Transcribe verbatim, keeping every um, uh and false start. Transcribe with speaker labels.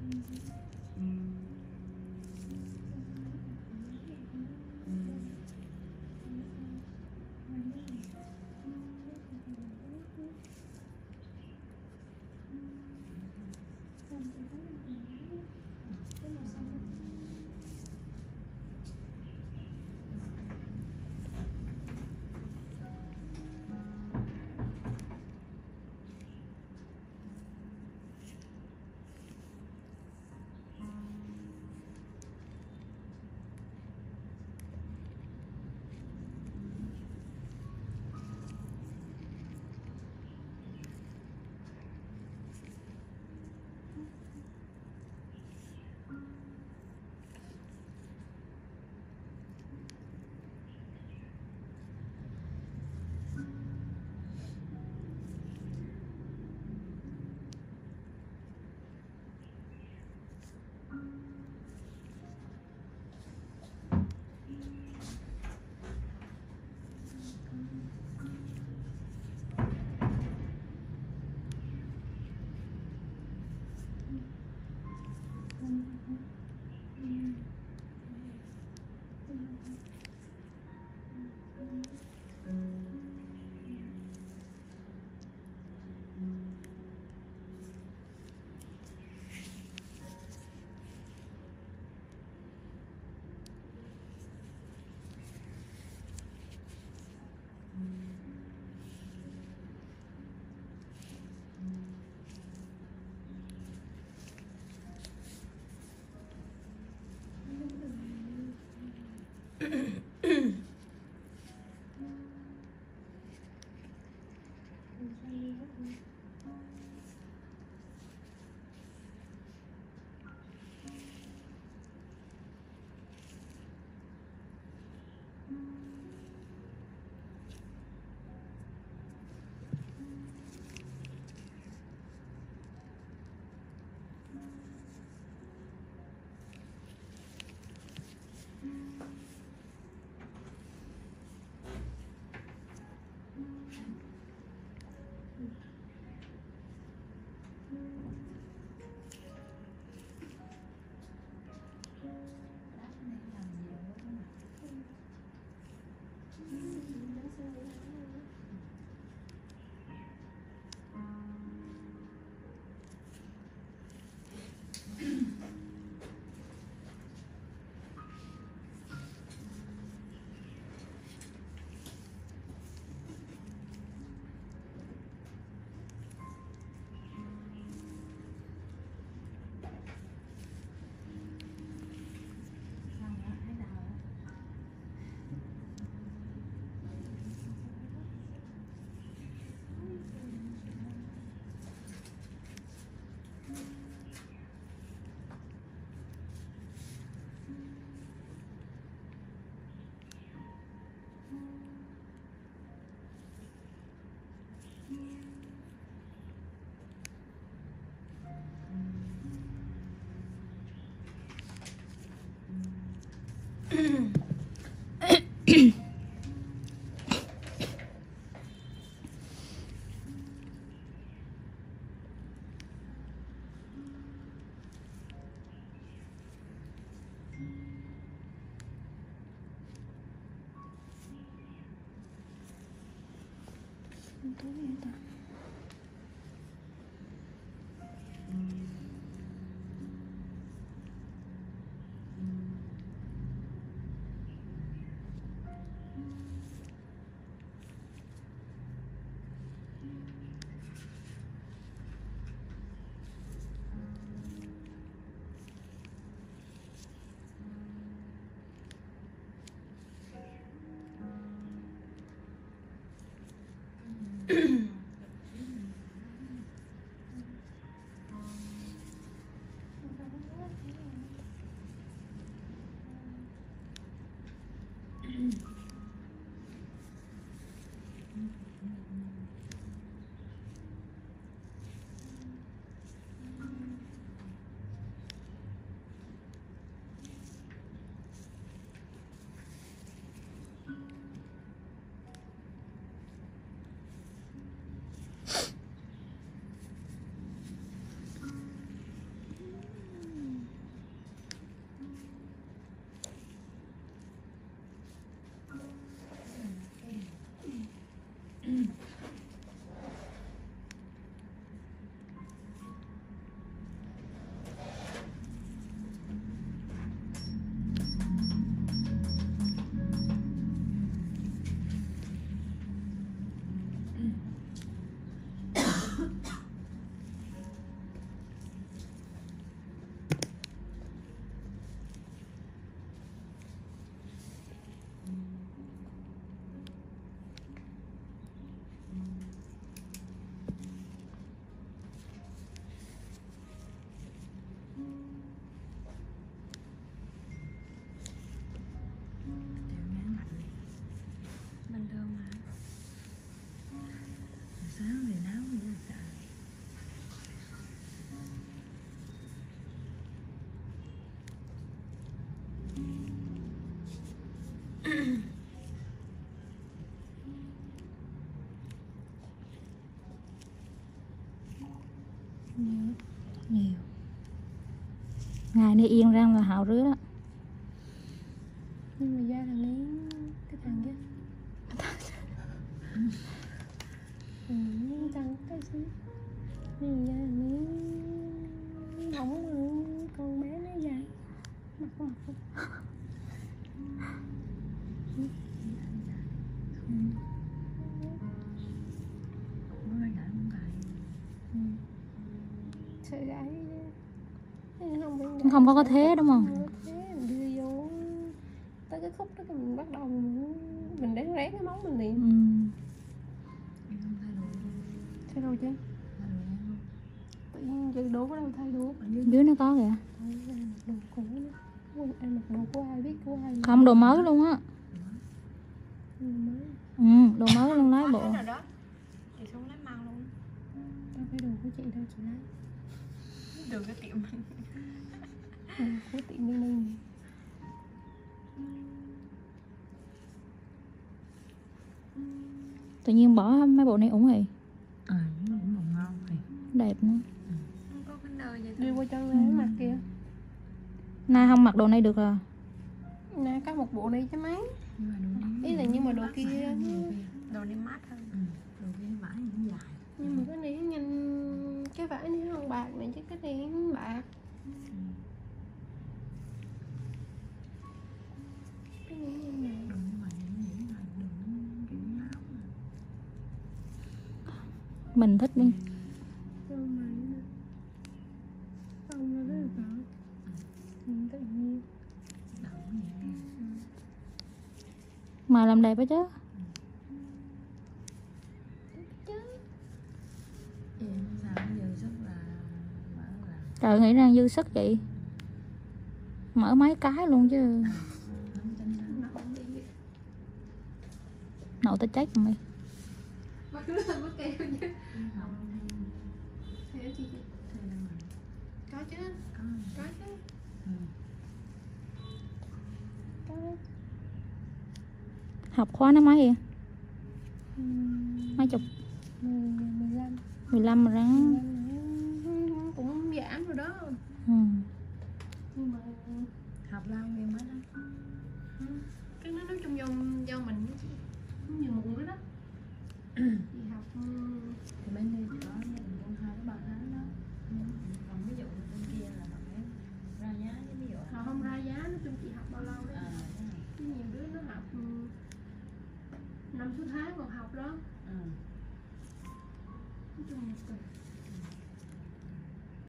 Speaker 1: Tối vậy ta. Nhiều. Ngày đi yên răng là hạo rứa đó.
Speaker 2: Nhưng mà da là miếng cái thằng kia. Ừ, miếng răng cái xíu. Nhưng mà da là miếng bóng con bé nó dài. Mặt có mặt không? Sợi gái không,
Speaker 1: Không có có thế đúng không?
Speaker 2: không có thế, mình đưa vô tới cái khúc đó mình bắt đầu mình, mình ráng ráng cái móng mình liền.
Speaker 1: Ừ.
Speaker 2: Thay đồ chưa? Tự nhiên giờ đồ có đâu thay đồ.
Speaker 1: Dưới nó có kìa.
Speaker 2: Đồ cũ nữa. Ăn mặc đồ của ai biết của ai.
Speaker 1: Không, đồ mới luôn á.
Speaker 2: Đồ mới.
Speaker 1: Ừ, đồ mới luôn lấy bộ.
Speaker 3: Chị xuống lấy măng luôn.
Speaker 2: Đâu phải đồ của chị đâu chị lấy.
Speaker 3: Đường cái tiệm mình.
Speaker 2: Đồ của tiệm mình mình.
Speaker 1: Tự nhiên bỏ mấy bộ này ủng thì
Speaker 3: Ờ, nó cũng còn ngon thì
Speaker 1: đẹp nữa.
Speaker 3: không có cái nơi vậy.
Speaker 2: Đưa qua chân lấy ừ. Mặt kìa.
Speaker 1: Nay không mặc đồ này được à?
Speaker 2: Nè có một bộ này chứ mấy.
Speaker 3: Nhưng mà đồ này
Speaker 2: Ý là nhưng mà đồ kia
Speaker 3: đồ này mát hơn. Ừ, đồ kia vải cũng dài.
Speaker 2: Nhưng mà cái này nhanh cái vải này nó không bạc này chứ cái này nó bạc.
Speaker 3: Ừ.
Speaker 2: Cái này nhanh này.
Speaker 3: Đồ như vậy nghĩ là đồ kiểu áo mà.
Speaker 1: Mình thích đi.
Speaker 2: Không mà không nó rất là rõ. Nhìn tự nhiên.
Speaker 3: Đậu vậy.
Speaker 1: Mà làm đẹp đó chứ.
Speaker 3: Vậy sao bây giờ rất là mở là
Speaker 1: Trời, nghĩ ra dư sức chị. Mở mấy cái luôn chứ. Nậu tao chết rồi mày.
Speaker 2: Bắt cứ lên bắt kêu chứ. Theo chị có chứ.
Speaker 3: có
Speaker 2: Có chứ.
Speaker 3: ừ.
Speaker 2: Có.
Speaker 1: Học khóa nó mấy vậy?
Speaker 2: Ừ.
Speaker 1: Mấy chục?
Speaker 2: mười lăm.
Speaker 1: mười lăm mà ráng.
Speaker 2: Cũng giảm rồi đó.
Speaker 1: Ừ.
Speaker 2: Nhưng mà
Speaker 3: Học lâu nghe mới đó.
Speaker 2: cái nó nói chung do do mình cũng như một nữa đó. Chị học
Speaker 3: Thì bên đây chỉ có con hai cái ba tháng đó. Còn ví dụ bên kia là học em ra giá với ví dụ
Speaker 2: họ không ra giá, nói chung chị học bao lâu đấy.
Speaker 3: à,
Speaker 2: Chứ nhiều đứa nó học năm sáu tháng còn học đó.
Speaker 3: ừ.
Speaker 2: Nói chung là tùy.